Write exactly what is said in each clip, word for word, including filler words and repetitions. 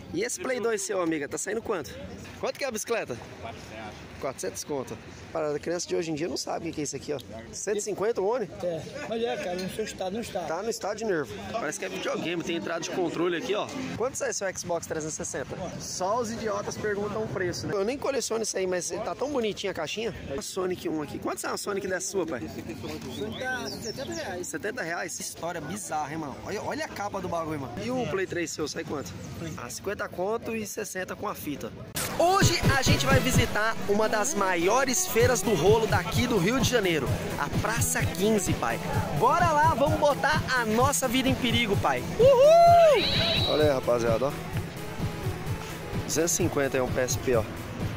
E esse Play dois seu, amiga, tá saindo quanto? Quanto que é a bicicleta? quatrocentos. quatrocentos conto. Para a criança de hoje em dia não sabe o que é isso aqui, ó. cento e cinquenta o Oni? É, mas é, cara, no seu estado não está. Tá no estado de nervo. Parece que é videogame, tem entrada de controle aqui, ó. Quanto sai seu Xbox trezentos e sessenta? Só os idiotas perguntam o preço, né? Eu nem coleciono isso aí, mas ele tá tão bonitinho a caixinha. A Sonic um aqui. Quanto sai uma Sonic dessa sua, pai? setenta reais. setenta reais? História bizarra, hein, mano? Olha, olha a capa do bagulho, mano. E o Play três seu, sai quanto? Ah, cinquenta conto e sessenta com a fita. Hoje a gente vai visitar uma das maiores feiras do rolo daqui do Rio de Janeiro, a Praça quinze, pai. Bora lá, vamos botar a nossa vida em perigo, pai. Uhul! Olha aí, rapaziada, ó. duzentos e cinquenta é um P S P, ó.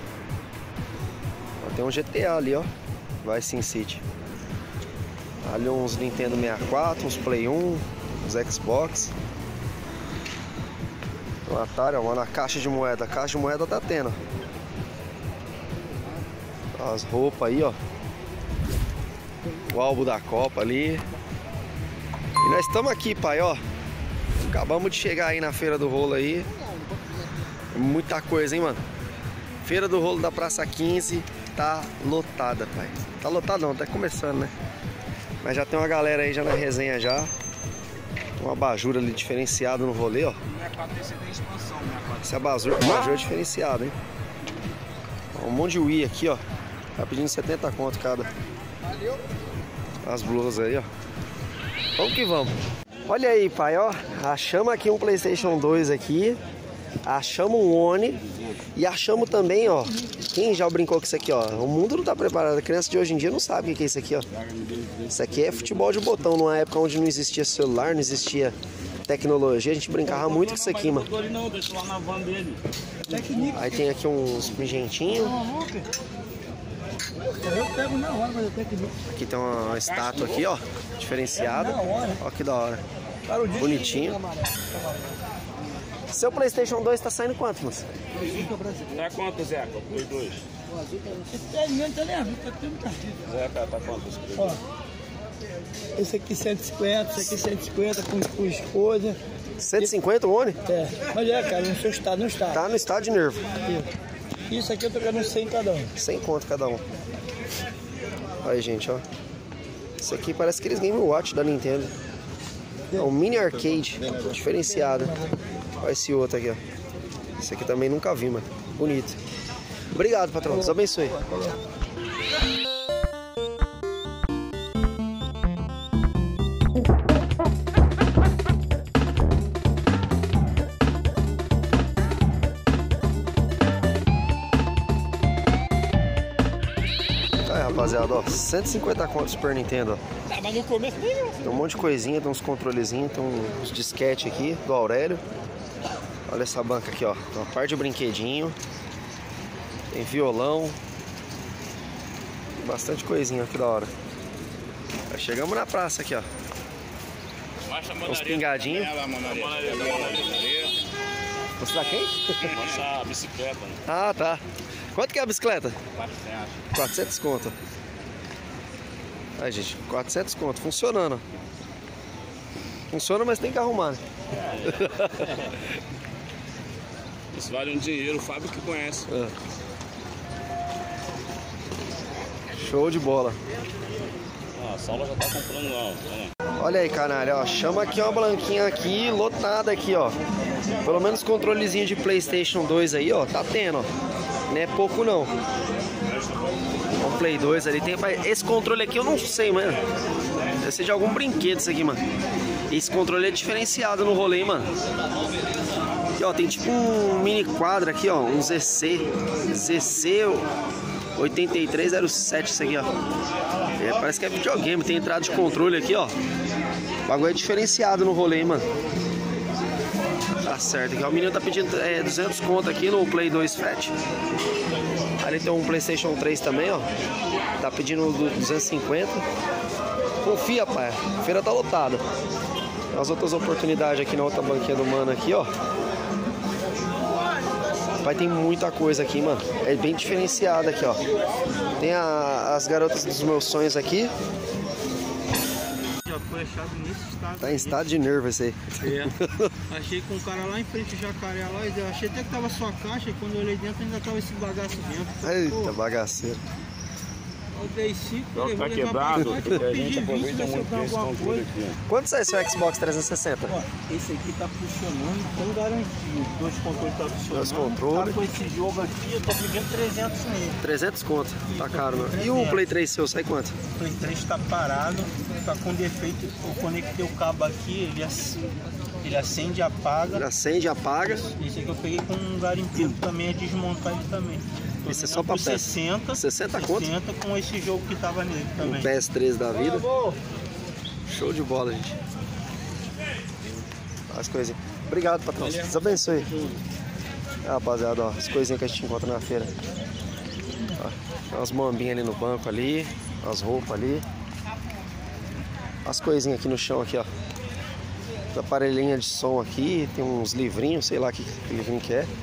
Ó, tem um G T A ali, ó. Vai Sim City. Ali uns Nintendo sessenta e quatro, uns Play um, uns Xbox. Um Atari, ó, na caixa de moeda. A caixa de moeda tá tendo. As roupas aí, ó. O álbum da Copa ali. E nós estamos aqui, pai, ó. Acabamos de chegar aí na Feira do Rolo aí. Muita coisa, hein, mano. Feira do Rolo da Praça quinze tá lotada, pai. Tá lotado não, tá começando, né? Mas já tem uma galera aí já na resenha já. Uma abajur ali diferenciada no rolê, ó. Esse abajur, abajur é diferenciado, hein? Ó, um monte de Wii aqui, ó. Tá pedindo setenta conto cada. As blusas aí, ó. Vamos que vamos. Olha aí, pai, ó. Achamos aqui um PlayStation dois aqui. Achamos um Oni. E achamos também, ó. Quem já brincou com isso aqui, ó? O mundo não tá preparado. A criança de hoje em dia não sabe o que é isso aqui, ó. Isso aqui é futebol de botão. Numa época onde não existia celular, não existia tecnologia. A gente brincava muito com isso aqui, mano. Aí tem aqui uns pingentinhos. Aqui tem uma estátua aqui, ó. Diferenciada. Ó que da hora. Bonitinho. Seu PlayStation dois tá saindo quanto, moço? Tá quanto, Zeca? Play dois. Zeca, tá quanto? Ó, esse aqui cento e cinquenta, esse aqui cento e cinquenta com, com esposa. cento e cinquenta o Oni? É, mas é, cara, no seu estado não está. Tá no estado de nervo. Isso aqui eu tô ganhando cem cada um. cem conto cada um. Aí, gente, ó. Isso aqui parece aqueles Game Watch da Nintendo. É um mini arcade, diferenciado. Olha esse outro aqui, ó. Esse aqui também nunca vi, mano. Bonito. Obrigado, patrão. Deus abençoe. Aí, rapaziada, ó. cento e cinquenta contos Super Nintendo, ó. Tá, mas no começo nem. Tem um monte de coisinha, tem uns controlezinhos, tem uns disquete aqui do Aurélio. Olha essa banca aqui, ó. Tem uma parte de brinquedinho. Tem violão. Tem bastante coisinha aqui da hora. Já chegamos na praça aqui, ó. Uns pingadinhos. Mostrar quem? Mostrar a bicicleta. Né? Ah, tá. Quanto que é a bicicleta? quatrocentos. quatrocentos conto. Aí, gente, quatrocentos conto. Funcionando. Funciona, mas tem que arrumar, né? Isso vale um dinheiro, o Fábio que conhece. É. Show de bola. Ah, a Saula já tá comprando lá, ó. Olha aí, canalha, ó. Chama aqui uma blanquinha aqui, lotada aqui, ó. Pelo menos controlezinho de PlayStation dois aí, ó. Tá tendo, ó. Não é pouco, não. O Play dois ali tem... Esse controle aqui eu não sei, mano. Deve ser de algum brinquedo isso aqui, mano. Esse controle é diferenciado no rolê, mano. Aqui, ó, tem tipo um mini quadro aqui, ó. Um Z C. Z C oitenta e três zero sete, isso aqui, ó. É, parece que é videogame. Tem entrada de controle aqui, ó. O bagulho é diferenciado no rolê, mano. Tá certo. Aqui, ó, o menino tá pedindo é, duzentos conto aqui no Play dois Fat. Ali tem um PlayStation três também, ó. Tá pedindo duzentos e cinquenta. Confia, pai. A feira tá lotada. As outras oportunidades aqui na outra banquinha do mano aqui, ó. Pai, tem muita coisa aqui, mano. É bem diferenciada aqui, ó. Tem a, as garotas dos meus sonhos aqui. deixado nesse estado. Tá em estado de nervo esse aí. É. Achei com um cara lá em frente, o jacaré lá, eu achei até que tava só a caixa, e quando eu olhei dentro ainda tava esse bagaço dentro. Eita, pô, bagaceiro. eu dei cinco, Só que tá levei quebrado, pra cá, porque a eu gente pedi aproveita vinte, ver se eu muito tenho desse alguma controle coisa. aqui. Quanto sai seu Xbox trezentos e sessenta? Ó, esse aqui tá funcionando com garantia. Dois controles tá funcionando. Dois controles. Tá com esse jogo aqui, eu tô pedindo trezentos nele. trezentos conto, tá caro, né? E o Play três seu sai quanto? O Play três tá parado, tá com defeito. Eu conectei o cabo aqui, ele, ac... ele acende e apaga. Ele acende, apaga. Esse aqui eu peguei com um garimpeiro também, é desmontar ele também. Tô Esse é só pra peça. sessenta, sessenta conto? sessenta com esse jogo que tava nele também. Um P S três da vida. Show de bola, gente. As coisinhas. Obrigado, patrão. Deus abençoe. Ah, rapaziada, ó, as coisinhas que a gente encontra na feira. Ó, tem umas mambinhas ali no banco ali, as roupas ali. As coisinhas aqui no chão aqui, ó. Os aparelhinhos de som aqui, tem uns livrinhos, sei lá que, que livrinho que é.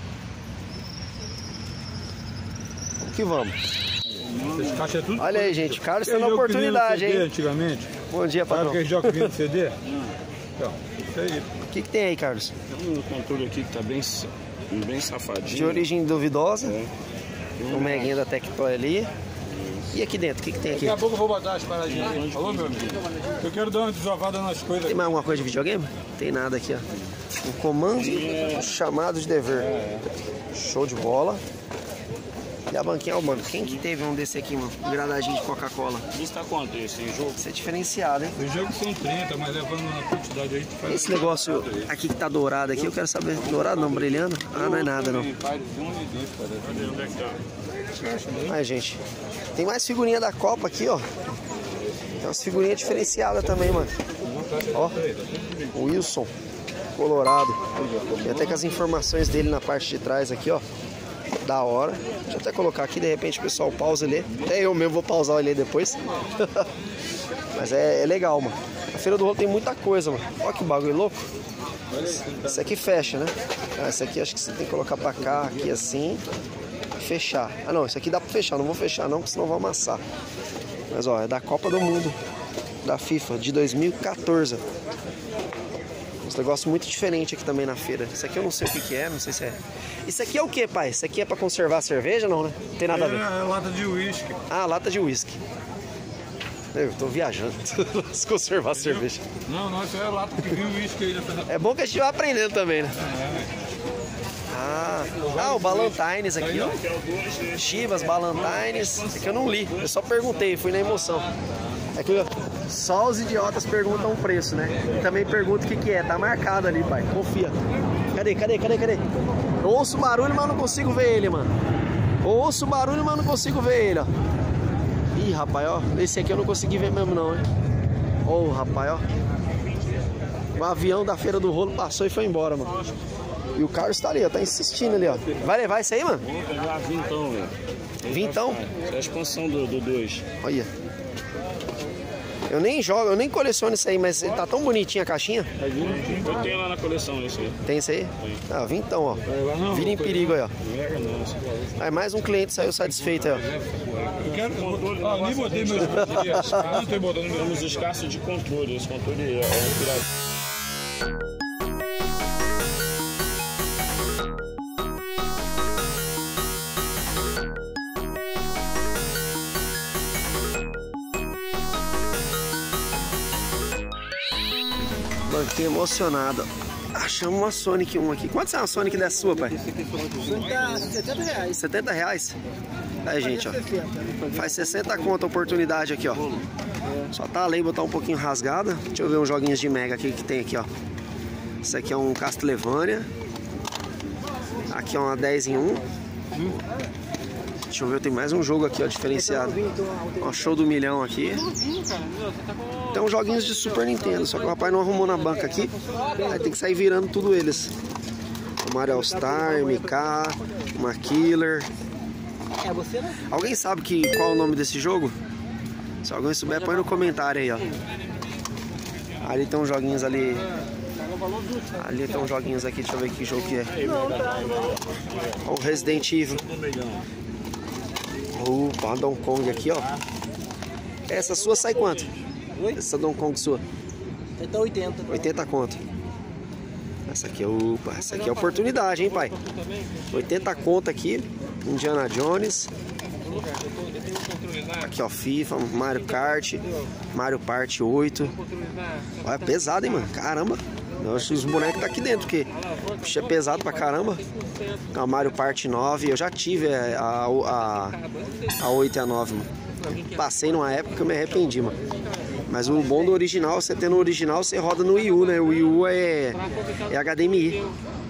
Vamos que vamos. Esse caixa é tudo. Olha aí, gente, o cara está na Aquele jogo que vinha no oportunidade, C D hein? Antigamente. Bom dia, Sabe patrão. aquele jogo que vinha no C D? Então, isso aí. O que, que tem aí, Carlos? Tem um controle aqui que tá bem, bem safadinho. De origem duvidosa. É. O meguinho da Tectoy ali. E aqui dentro, o que, que tem aqui? Daqui a pouco eu vou botar as paradinhas aí. Falou, meu amigo? Eu quero dar uma desovada nas coisas. Tem mais alguma coisa de videogame? Tem nada aqui, ó. Um comando e um chamado de dever. Show de bola. E a banquinha, ó, mano. Quem que teve um desse aqui, mano? Um gradadinho de Coca-Cola. Isso tá quanto esse jogo? Isso é diferenciado, hein? Os jogos são trinta, mas levando na quantidade aí, tu faz. Esse negócio aqui que tá dourado aqui, eu quero saber. Dourado não, brilhando? Ah, não é nada, não. Aí, gente. Tem mais figurinha da Copa aqui, ó. Tem umas figurinhas diferenciadas também, mano. Ó. O Wilson. Colorado. Tem até com as informações dele na parte de trás aqui, ó. Da hora. Deixa eu até colocar aqui, de repente o pessoal pausa e lê. Até eu mesmo vou pausar e ler depois. Mas é, é legal, mano. A Feira do Rolo tem muita coisa, mano. Olha que bagulho louco. Esse aqui fecha, né? Ah, esse aqui acho que você tem que colocar pra cá, aqui assim. E fechar. Ah não, esse aqui dá pra fechar. Não vou fechar não, porque senão vai amassar. Mas ó, é da Copa do Mundo. Da FIFA, de dois mil e quatorze. Um negócio muito diferente aqui também na feira. Isso aqui eu não sei o que, que é, não sei se é. Isso aqui é o que, pai? Isso aqui é pra conservar a cerveja, não, né? Não tem nada a ver. É lata de uísque. Ah, lata de uísque. Eu tô viajando. Se conservar a cerveja. Não, não, isso é lata que viu uísque aí na É bom que a gente vai aprendendo também, né? Ah, ah, o Ballantines aqui, ó. Chivas, Ballantines. É que eu não li, eu só perguntei, fui na emoção. É que só os idiotas perguntam o preço, né? E também perguntam o que que é, tá marcado ali, pai, confia. Cadê, cadê, cadê, cadê? Eu ouço o barulho, mas não consigo ver ele, mano. Eu ouço o barulho, mas não consigo ver ele, ó. Ih, rapaz, ó, esse aqui eu não consegui ver mesmo não, hein? Ô, oh, rapaz, ó. O avião da Feira do Rolo passou e foi embora, mano. E o Carlos tá ali, ó, tá insistindo ali, ó. Vai levar isso aí, mano? Vamos pegar vintão, velho. Vintão? É a expansão do dois. Olha. Eu nem jogo, eu nem coleciono isso aí, mas ele tá tão bonitinho a caixinha. Eu tenho lá na coleção isso aí. Tem isso aí? Ah, vintão, ó. Vira em perigo aí, ó. Aí mais um cliente saiu satisfeito aí, ó. Eu quero. Ah, nem botei meus baterias. Não tô botando meus. Temos escasso de controle. Esse controle é um pirata. Mano, fiquei emocionado. Achamos uma Sonic um aqui. Quanto é uma Sonic dessa sua, pai? setenta reais. setenta reais? Aí, gente, ó. Faz sessenta conto a oportunidade aqui, ó. Só tá a lei botar um pouquinho rasgada. Deixa eu ver uns joguinhos de Mega aqui que tem aqui, ó. Esse aqui é um Castlevania. Aqui é uma dez em um. Deixa eu ver, tem mais um jogo aqui, ó, diferenciado. Ó, show do milhão aqui. Tem uns joguinhos de Super Nintendo, só que o rapaz não arrumou na banca aqui. Aí tem que sair virando tudo eles. O Mario All Star, M K, uma Killer. Alguém sabe que, qual é o nome desse jogo? Se alguém souber, põe no comentário aí, ó. Ali tem uns joguinhos ali. Ali tem uns joguinhos aqui, deixa eu ver que jogo que é. Ó, o Resident Evil. Opa, a Donkey Kong aqui, ó. Essa sua sai quanto? Essa Donkey Kong sua? Até oitenta. oitenta conto. Essa aqui é o, essa aqui é a oportunidade, hein, pai? oitenta conto aqui, Indiana Jones. Aqui, ó, FIFA, Mario Kart, Mario Party oito. Olha, é pesado, hein, mano? Caramba. Eu acho que os bonecos tá aqui dentro, porque o bicho é pesado pra caramba. A Mario Party nove, eu já tive a, a, a oito e a nove, mano. Passei numa época que eu me arrependi, mano. Mas o bom do original, você tendo o original, você roda no Wii U, né? O Wii U é, é H D M I.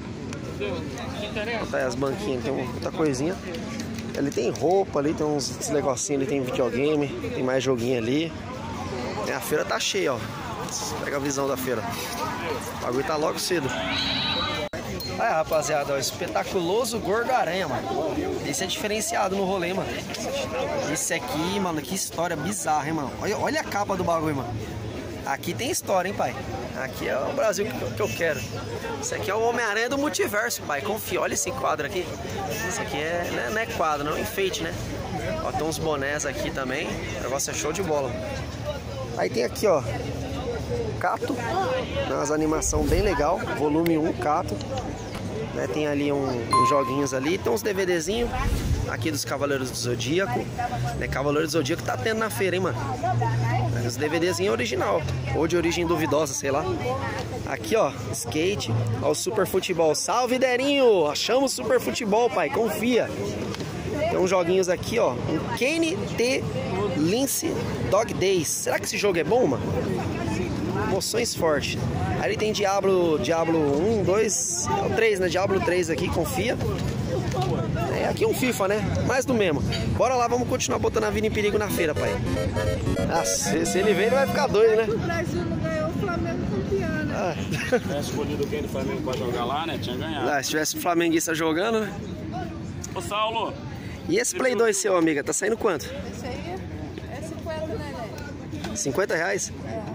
Tá aí as banquinhas, tem muita coisinha. Ali tem roupa, ali tem uns negocinhos, ali tem videogame, tem mais joguinho ali. A feira tá cheia, ó. Pega a visão da feira. O bagulho tá logo cedo. Aí, rapaziada, ó, espetaculoso Gordo-Aranha, mano. Esse é diferenciado no rolê, mano. Esse aqui, mano, que história bizarra, hein, mano. Olha, olha a capa do bagulho, mano. Aqui tem história, hein, pai. Aqui é o Brasil que eu, que eu quero. Esse aqui é o Homem-Aranha do multiverso, pai. Confia, olha esse quadro aqui. Esse aqui é, não é, não é quadro, não é enfeite, né? Ó, tem uns bonés aqui também. O negócio é show de bola. Aí tem aqui, ó, Cato. Umas animação bem legal. Volume um, Cato. Né, tem ali um, uns joguinhos ali. Tem uns DVDzinhos aqui dos Cavaleiros do Zodíaco. Né, Cavaleiros do Zodíaco tá tendo na feira, hein, mano. Os DVDzinhos original. Ou de origem duvidosa, sei lá. Aqui, ó, skate. Ó, o Super Futebol. Salve, Derinho! Achamos o Super Futebol, pai. Confia. Tem uns joguinhos aqui, ó. Um Kane T Lince Dog Days. Será que esse jogo é bom, mano? Emoções fortes. Aí tem Diablo, Diablo um, dois, é o três, né? Diablo três aqui, confia. É, aqui é um FIFA, né? Mais do mesmo. Bora lá, vamos continuar botando a vida em perigo na feira, pai. Ah, se, se ele ver, ele vai ficar doido, né? O Brasil não ganhou, o Flamengo campeão, né? Ah. Se tivesse escolhido quem do Flamengo pra jogar lá, né? Tinha ganhado. Ah, se tivesse o flamenguista jogando, né? Ô, Saulo! E esse Play dois seu, amiga, tá saindo quanto? Esse aí é cinquenta, né, né? cinquenta reais? É.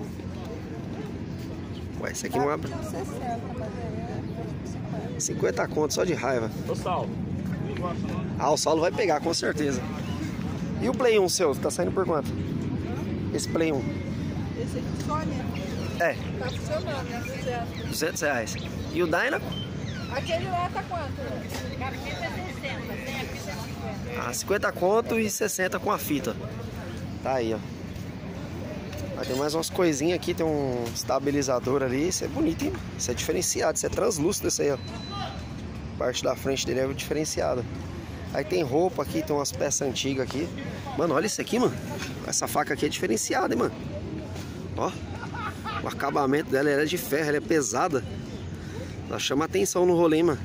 Ué, esse aqui não abre. sessenta, mas aí é cinquenta conto só de raiva. Ô, Saulo! Ah, o Saulo vai pegar, com certeza. E o Play um seu, tá saindo por quanto? Esse Play um? Esse aqui só, né? É, Tá funcionando, né? duzentos. duzentos reais. E o Dyna? Aquele lá tá quanto, né? Cara, aquele é sessenta, tem a fita cinquenta. Ah, cinquenta conto e sessenta com a fita. Tá aí, ó. Aí tem mais umas coisinhas aqui, tem um estabilizador ali. Isso é bonito, hein? Isso é diferenciado, isso é translúcido esse aí, ó. A parte da frente dele é diferenciada. Aí tem roupa aqui, tem umas peças antigas aqui. Mano, olha isso aqui, mano. Essa faca aqui é diferenciada, hein, mano. Ó. O acabamento dela ela é de ferro, ela é pesada. Ela chama atenção no rolê, hein, mano.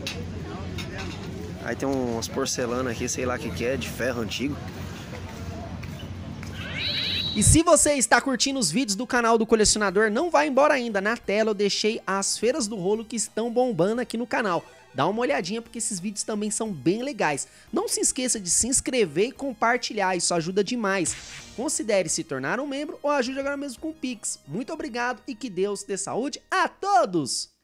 Aí tem umas porcelanas aqui, sei lá o que que é, de ferro antigo. E se você está curtindo os vídeos do canal do Colecionador, não vai embora ainda. Na tela eu deixei as feiras do rolo que estão bombando aqui no canal. Dá uma olhadinha porque esses vídeos também são bem legais. Não se esqueça de se inscrever e compartilhar, isso ajuda demais. Considere se tornar um membro ou ajude agora mesmo com o Pix. Muito obrigado e que Deus dê saúde a todos!